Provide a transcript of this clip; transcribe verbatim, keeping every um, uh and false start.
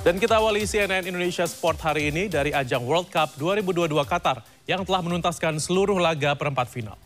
Dan kita awali C N N Indonesia Sport hari ini dari ajang World Cup dua ribu dua puluh dua Qatar yang telah menuntaskan seluruh laga perempat final.